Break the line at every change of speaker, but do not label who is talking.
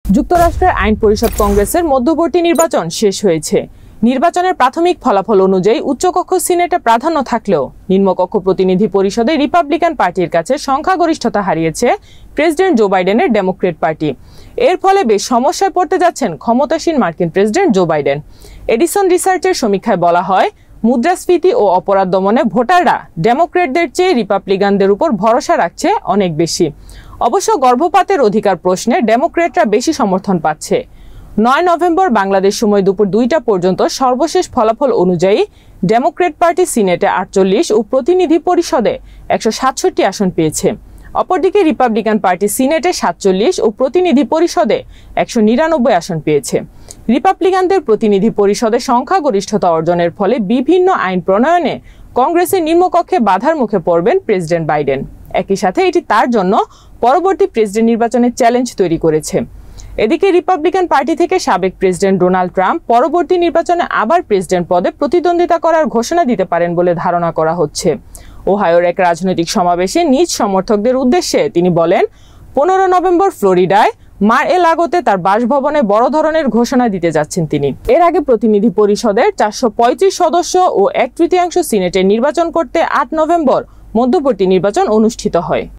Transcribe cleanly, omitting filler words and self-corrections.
যুক্তরাষ্ট্রের আইন পরিষদ কংগ্রেসের মধ্যবর্তী নির্বাচন শেষ হয়েছে। নির্বাচনের প্রাথমিক ফলাফল অনুযায়ী উচ্চকক্ষ সিনেটে প্রাধান্য থাকলেও নিম্নকক্ষ প্রতিনিধি পরিষদে রিপাবলিকান পার্টির কাছে সংখ্যাগরিষ্ঠতা হারিয়েছে প্রেসিডেন্ট জো বাইডেনের ডেমোক্রেট পার্টি। এর ফলে বেশ সমস্যায় পড়তে যাচ্ছেন ক্ষমতাসীন মার্কিন প্রেসিডেন্ট জো বাইডেন। এডিসন রিসার্চের সমীক্ষায় বলা হয়, মুদ্রাস্ফীতি ও অপরাধ দমনে ভোটাররা ডেমোক্রেটদের চেয়ে রিপাবলিকানদের উপর ভরসা রাখছে অনেক বেশি। অবশ্য গর্ভপাতের অধিকার প্রশ্নে ডেমোক্রেটরা বেশি সমর্থন পাচ্ছে। 9 নভেম্বর বাংলাদেশ সময় দুপুর 2টা পর্যন্ত সর্বশেষ ফলাফল অনুযায়ী ডেমোক্রেট পার্টি সিনেটে 48 ও প্রতিনিধি পরিষদে 167 আসন পেয়েছে। অপরদিকে রিপাবলিকান পার্টি সিনেটে 47 ও প্রতিনিধি পরিষদে 199 আসন পেয়েছে। রিপাবলিকানদের প্রতিনিধি পরিষদে সংখ্যাগরিষ্ঠতা অর্জনের ফলে বিভিন্ন আইন প্রণয়নে কংগ্রেসের নিম্নকক্ষে বাধার মুখে পড়বেন প্রেসিডেন্ট বাইডেন। একই সাথে এটি তার জন্য পরবর্তী প্রেসিডেন্ট নির্বাচনের চ্যালেঞ্জ তৈরি করেছে। এদিকে রিপাবলিকান পার্টি থেকে সাবেক প্রেসিডেন্ট ডোনাল্ড ট্রাম্প পরবর্তী নির্বাচনে আবার প্রেসিডেন্ট পদে প্রতিদ্বন্দ্বিতা করার ঘোষণা দিতে পারেন বলে ধারণা করা হচ্ছে। ওহাইওর এক রাজনৈতিক সমাবেশে নিজ সমর্থকদের উদ্দেশ্যে তিনি বলেন, 15 নভেম্বর ফ্লোরিডায় মার-এ-লাগোতে তার বাসভবনে বড় ধরনের ঘোষণা দিতে যাচ্ছেন তিনি। এর আগে প্রতিনিধি পরিষদের 435 সদস্য ও 1/3 সিনেটের নির্বাচন করতে 8 নভেম্বর মধ্যবর্তী নির্বাচন অনুষ্ঠিত হয়।